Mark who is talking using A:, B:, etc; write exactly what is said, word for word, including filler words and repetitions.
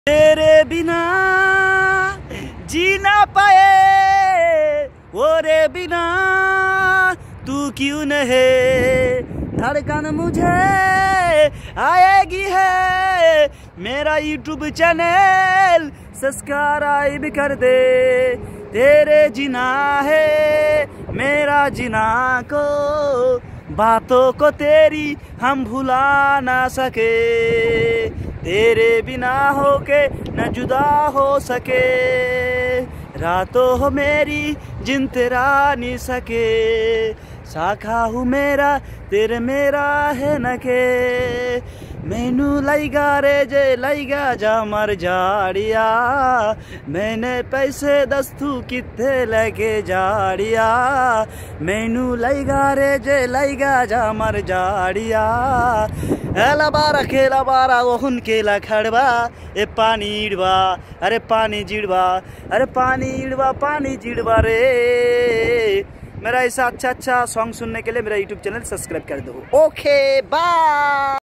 A: तेरे बिना जी ना पाए, वो रे बिना तू क्यों नहीं, धड़कन मुझे आएगी है। मेरा यूट्यूब चैनल सब्सक्राइब कर दे। तेरे जीना है मेरा जीना को, बातों को तेरी हम भुला ना सके। तेरे बिना होके न जुदा हो सके, रातों हो मेरी जिन तेरा नहीं सके। साखा हूँ मेरा तेरे मेरा है न के, मैनू लाइगा रे जे लाइगा जा मर जाड़िया। मैंने पैसे दस्तू किथे लेके जाड़िया, मैनू लाइगा रे जे लाइगा जा मर जाड़िया। एला बारा खेला बारा ओहुन केला खड़बा, ए पानी इड़वा अरे पानी जिड़वा, अरे पानी इड़वा पानी जिड़वा रे। मेरा ऐसा अच्छा अच्छा सॉन्ग सुनने के लिए मेरा यूट्यूब चैनल सब्सक्राइब कर दो। Okay bye.